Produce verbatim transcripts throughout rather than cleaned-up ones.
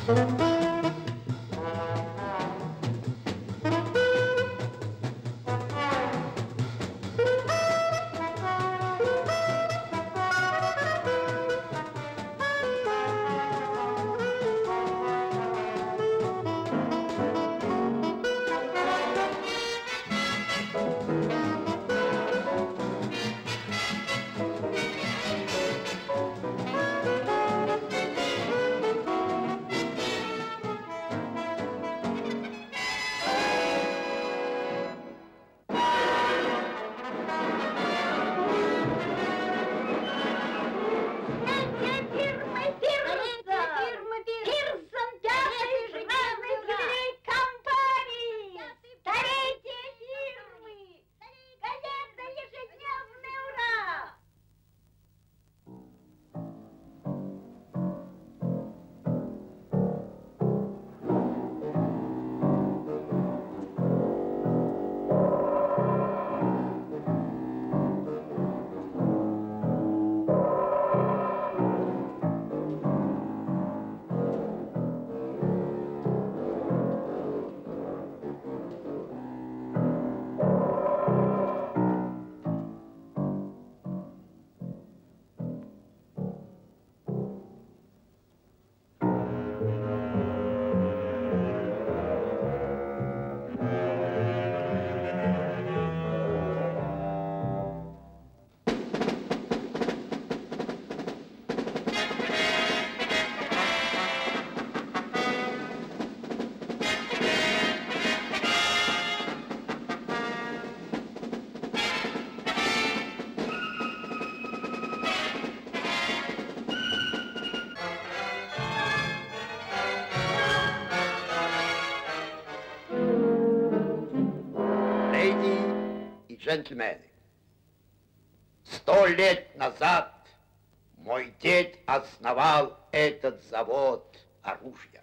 Джентльмены, сто лет назад мой дед основал этот завод оружия.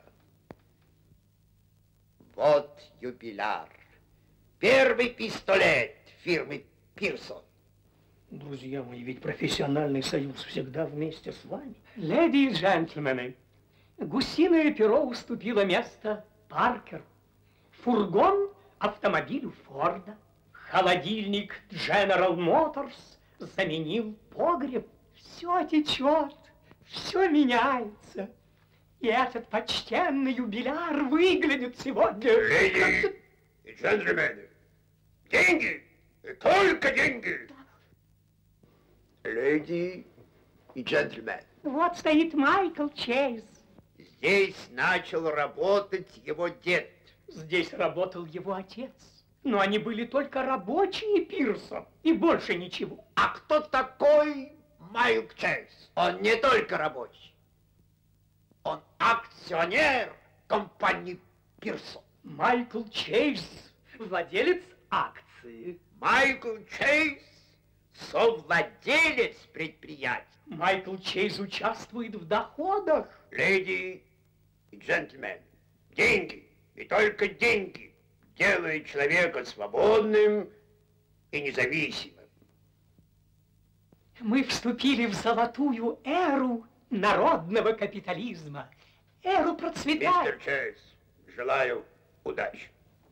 Вот юбиляр. Первый пистолет фирмы Пирсон. Друзья мои, ведь профессиональный союз всегда вместе с вами. Леди и джентльмены, гусиное перо уступило место Паркеру, фургон автомобилю Форда, холодильник General Motors заменил погреб. Все течет, все меняется. И этот почтенный юбиляр выглядит сегодня... Леди и джентльмены, деньги, и только деньги. Да. Леди и джентльмены. Вот стоит Майкл Чейз. Здесь начал работать его дед. Здесь работал его отец. Но они были только рабочие Пирсон и больше ничего. А кто такой Майк Чейз? Он не только рабочий. Он акционер компании Пирсон. Майкл Чейз, владелец акций. Майкл Чейз, совладелец предприятия. Майкл Чейз участвует в доходах. Леди и джентльмены, деньги и только деньги делают человека свободным и независимым. Мы вступили в золотую эру народного капитализма, эру процветания. Мистер Чейз, желаю удачи.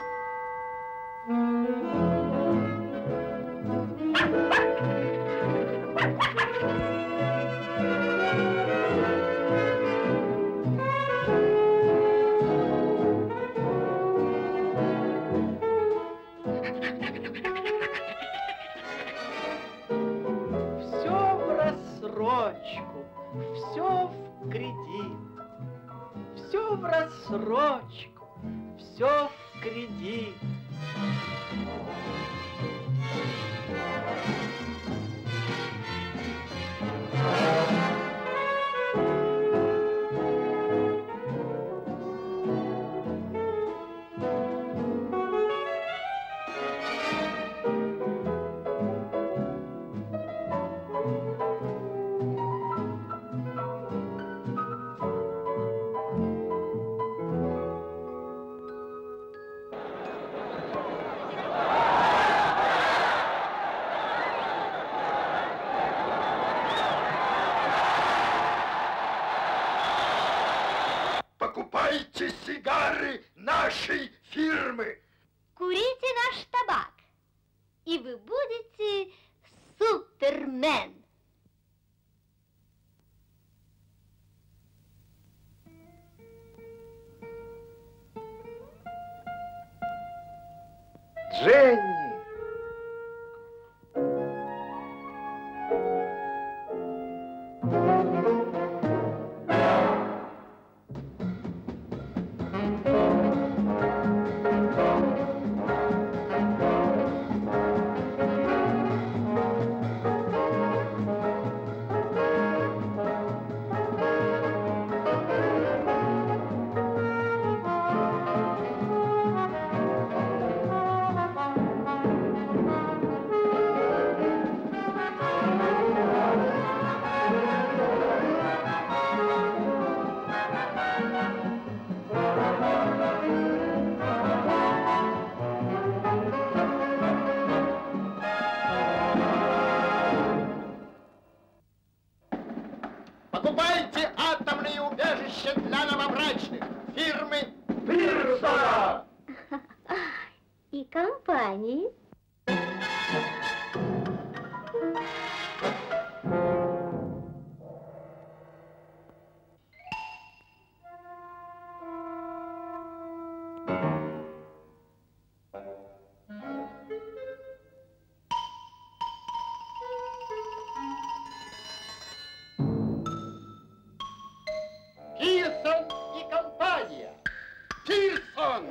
Все в кредит, все в рассрочку, все в кредит. Покупайте сигары нашей фирмы. Курите наш табак, и вы будете супермен. Дженни! Покупайте атомные убежища для новобрачных фирмы Пирсона! И компании. Пирсон и компания. Пирсон!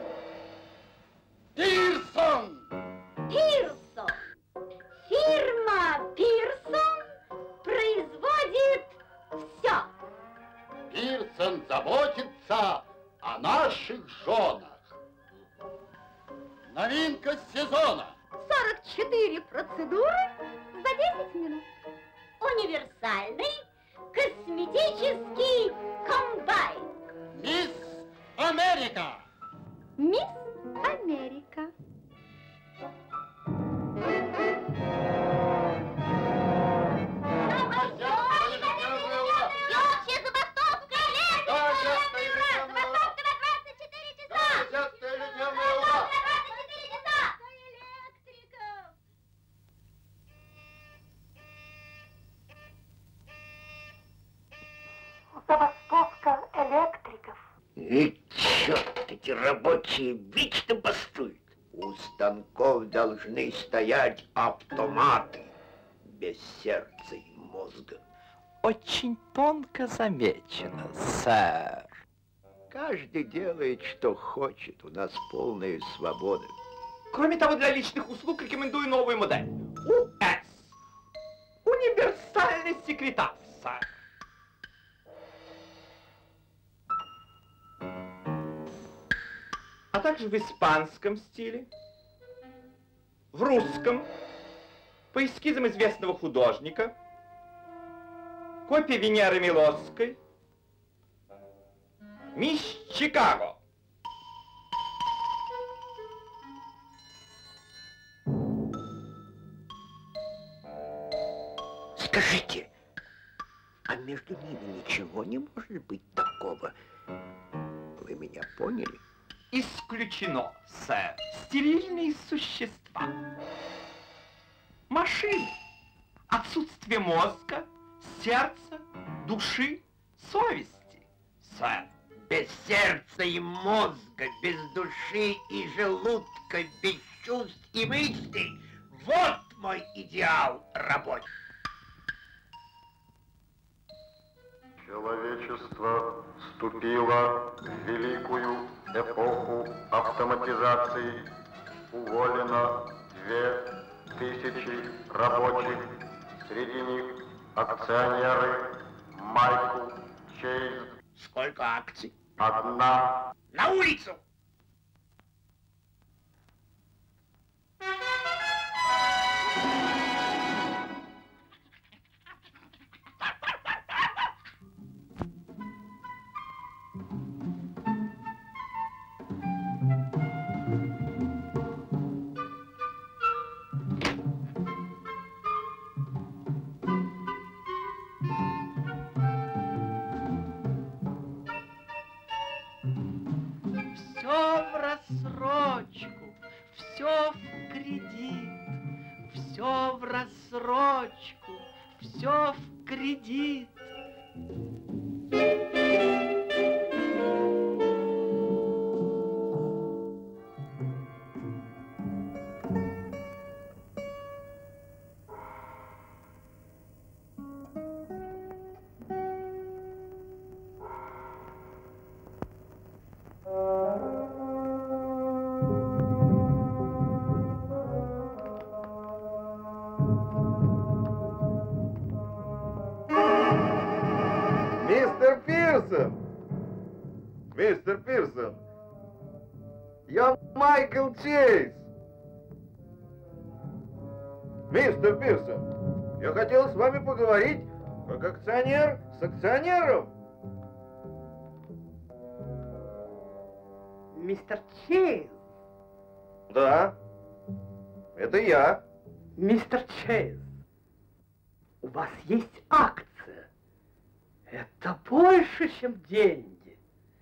Пирсон! Пирсон. Фирма Пирсон производит все. Пирсон заботится о наших женах. Новинка сезона. сорок четыре процедуры за десять минут. Универсальный косметический комбайн. Мисс Америка. Мисс Америка. Всеобщая забастовка электриков! Забастовка на двадцать четыре часа! Забастовка на двадцать четыре часа! Электриков! Забастовка электриков. И черт, эти рабочие вечно бастуют. У станков должны стоять автоматы без сердца и мозга. Очень тонко замечено, сэр. Каждый делает, что хочет. У нас полная свобода. Кроме того, для личных услуг рекомендую новую модель. УС. Универсальный секретарь, сэр. А также в испанском стиле, в русском, по эскизам известного художника, копия Венеры Милосской, мисс Чикаго. Скажите, а между ними ничего не может быть такого? Вы меня поняли? Исключено, сэр. Стерильные существа. Машины. Отсутствие мозга, сердца, души, совести, сэр. Без сердца и мозга, без души и желудка, без чувств и мыслей. Вот мой идеал рабочий. Человечество вступило в великую эпоху автоматизации. Уволено две тысячи рабочих. Среди них акционеры Майкл Чейз. Сколько акций? Одна. На улицу! рассрочку, все в кредит, все в рассрочку, все в кредит. Мистер Пирсон! Мистер Пирсон! Я Майкл Чейз! Мистер Пирсон, я хотел с вами поговорить как акционер с акционером. Мистер Чейз. Да, это я. Мистер Чейз, у вас есть акция. Это больше, чем деньги.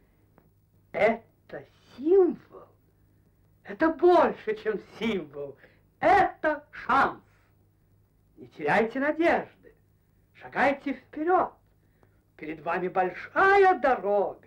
Это символ. Это больше, чем символ. Это шанс. Не теряйте надежды. Шагайте вперед. Перед вами большая дорога.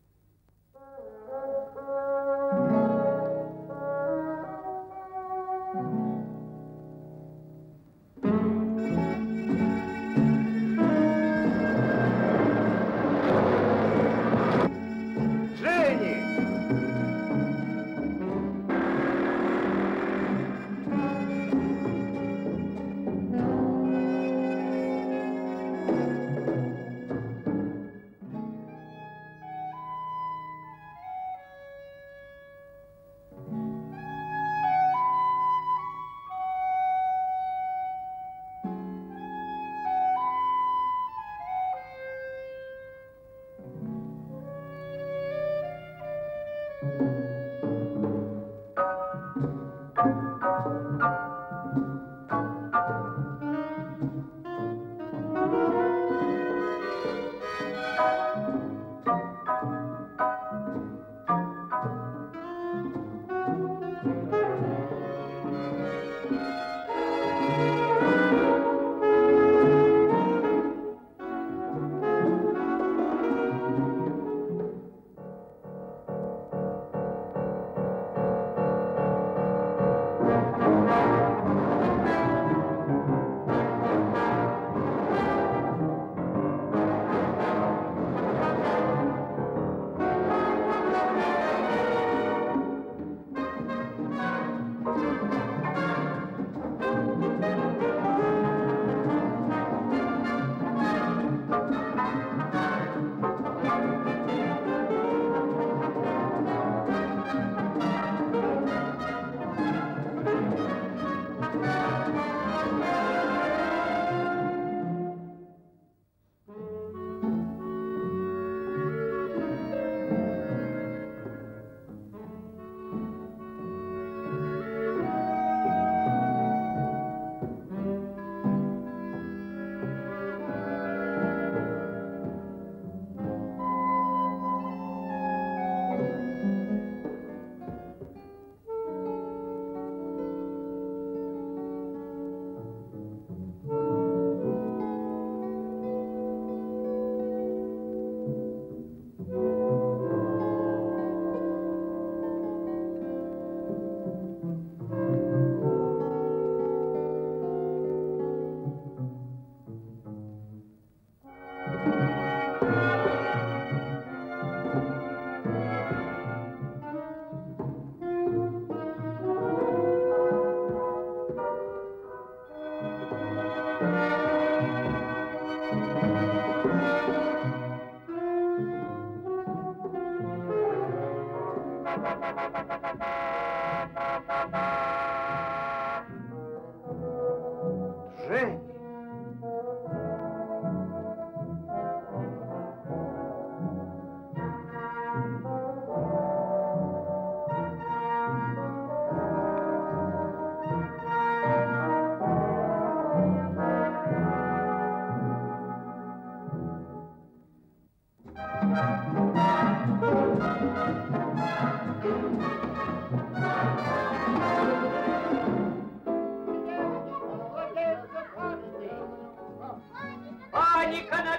Жень!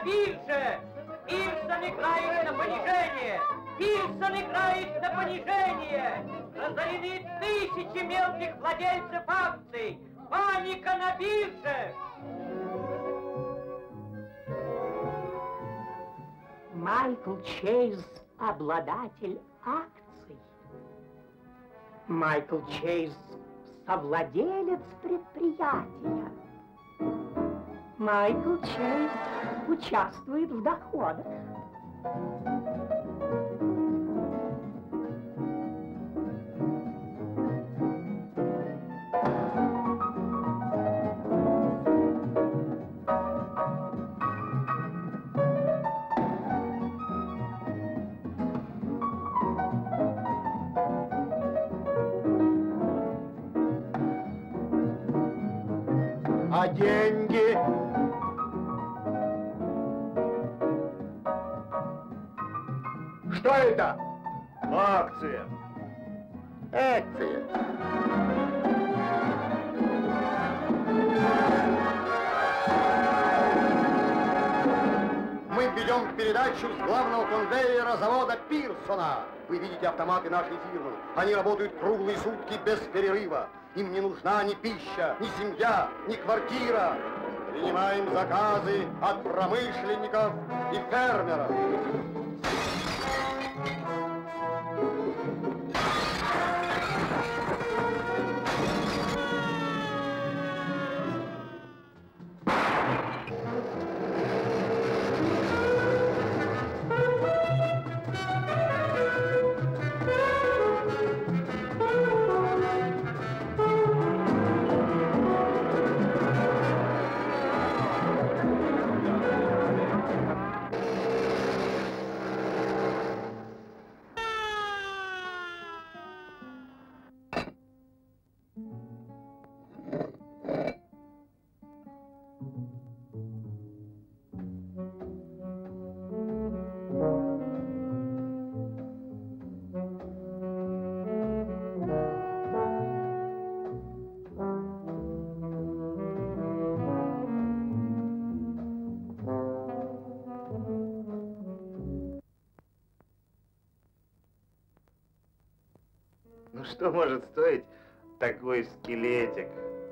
бирже! Пирсон играет на понижение! Пирсон играет на понижение! Разорены тысячи мелких владельцев акций! Паника на бирже! Майкл Чейз – обладатель акций. Майкл Чейз – совладелец предприятия. Майкл Чейз участвует в доходах. А деньги? Что это? Акция. Акция. Мы ведем передачу с главного конвейера завода Пирсона. Вы видите автоматы нашей фирмы. Они работают круглые сутки без перерыва. Им не нужна ни пища, ни семья, ни квартира. Принимаем заказы от промышленников и фермеров. Ну что может стоить такой скелетик?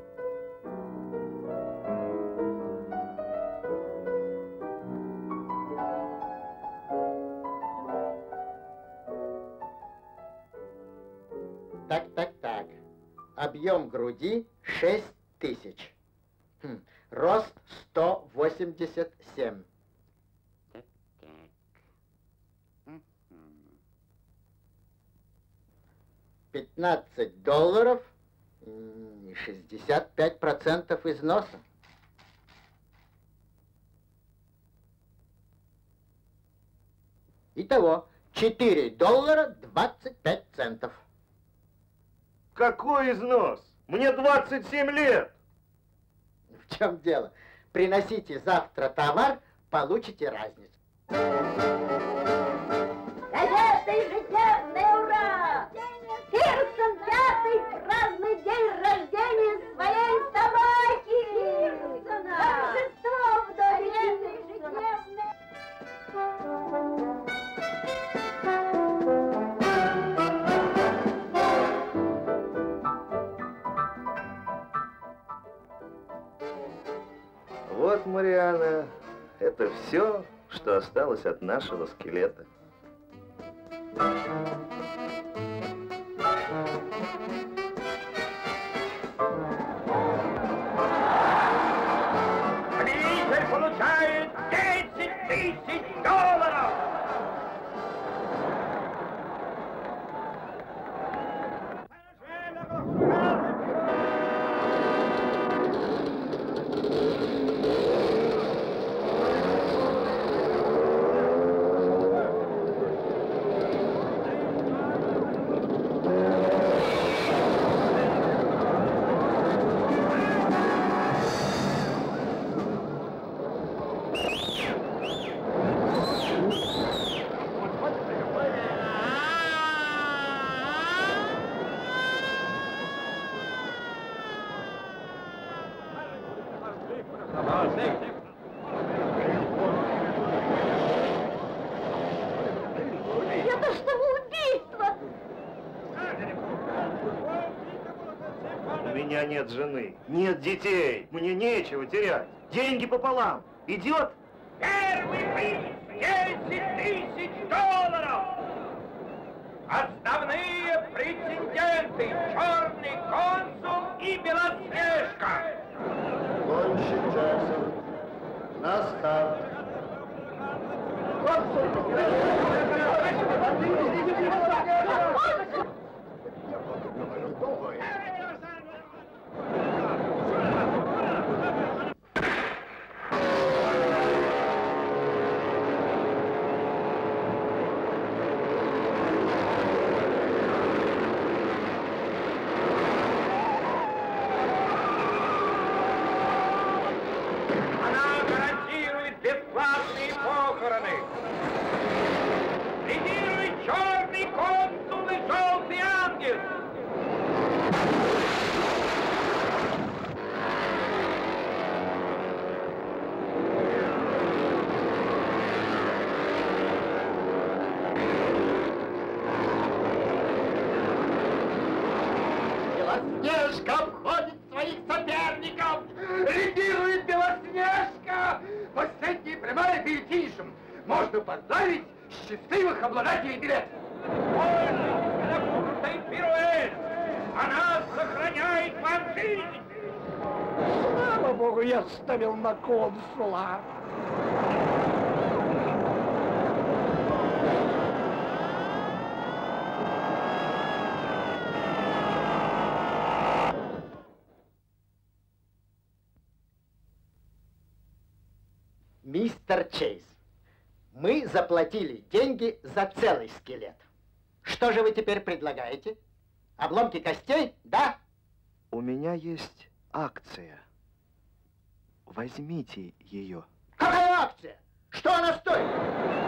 Так, так, так. Объем груди шесть тысяч. Хм. Рост сто восемьдесят семь. пятнадцать долларов и шестьдесят пять процентов износа. Итого четыре доллара двадцать пять центов. Какой износ? Мне двадцать семь лет. В чем дело? Приносите завтра товар, получите разницу. Газета ежедневная, ура! Пирсон пятый празднует день рождения своей собаки! Пирсона! Торжество в доме ежедневное! Вот, Марианна, это все, что осталось от нашего скелета. Победитель получает десять тысяч долларов! меня нет жены, нет детей, мне нечего терять. Деньги пополам. Идет? Первый приз десять тысяч долларов. Основные претенденты Черный консул и Белоснежка. Гонщик Джексон. На старт. Она гарантирует бесплатные похороны. Лидирует Черный консул и Желтый ангел. Белоснежка обходит своих соперников! Лидирует Белоснежка! Последняя прямая перед финишем! Можно поздравить счастливых обладателей билета! Пользуйтесь пируэт! Она сохраняет вам жизнь! Слава богу, я ставил на консула. Мистер Чейз, мы заплатили деньги за целый скелет. Что же вы теперь предлагаете? Обломки костей, да? У меня есть акция. Возьмите ее. Какая акция? Что она стоит?